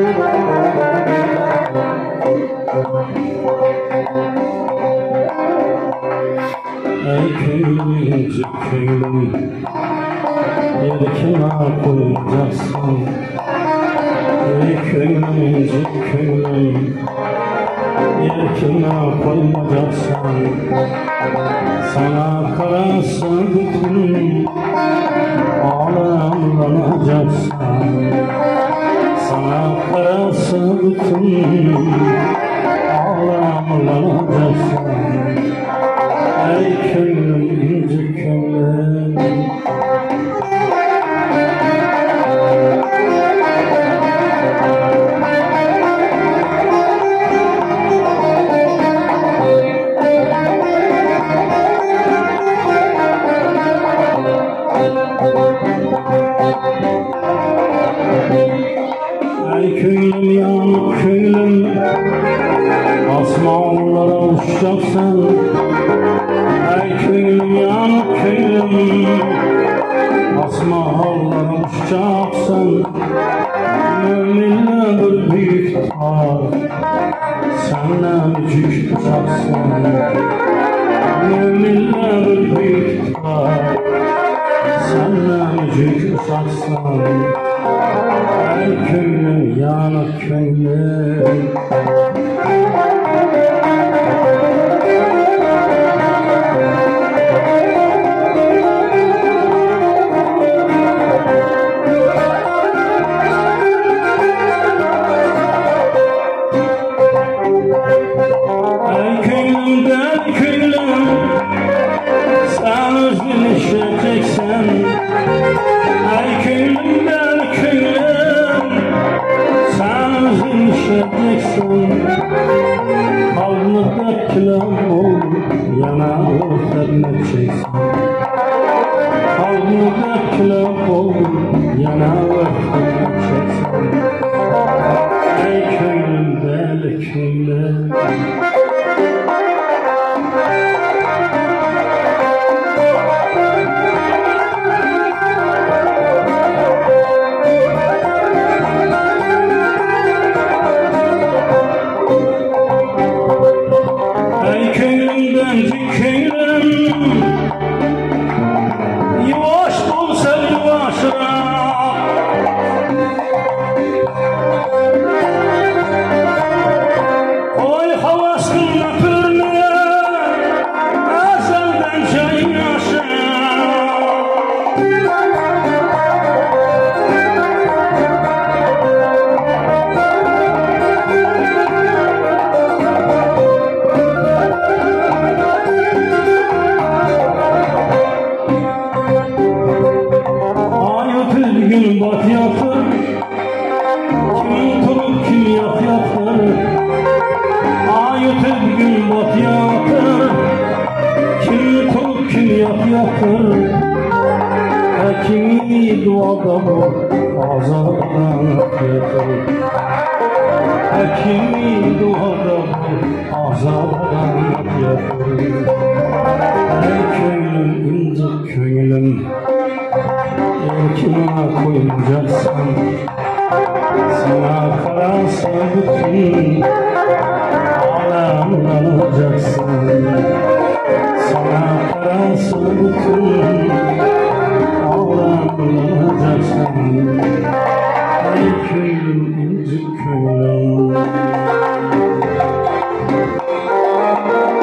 Ey köylüm inci köylüm, yerkine koyacaksın. Ey köylüm inci köylüm, yerkine koymayacaksın. Sana karası bütün alemlanacaksın. Sana karası bütün alemlanacaksın. Ey köylüm inci köylüm, ey köylüm yanık köylüm, asmanlara uçacaksın. Ey köylüm yanık köylüm, asmanlara uçacaksın. Müminle bir büyük tar, senden cüş uçaksın. Müminle bir büyük tar, senden cüş uçaksın. Ey köylüm yanık köylüm, ey köylüm deli köylüm, sen özünü işleyeceksen. Ey köylüm deli köylüm, sen özünü işleyeceksin. Kalbimde külüm ol, yana öfredeceksin. Kalbimde külüm ol, yana öfredeceksin. Ey köylüm deli köylüm, ey köylüm denci köylüm, yavaş ol sen yavaşla. Oy havasına pürne, ezelden çay yaşa. Ay ötür gün bat yatır, kim turup kim yat yatır. Ay ötür gün bat yatır, kim turup kim yat yatır. Hekimi duada bu azardan yatır. Hekimi duada bu azardan yatır. Ey köylüm inci köylüm, yerkine koyacaksın. Sana karası bütün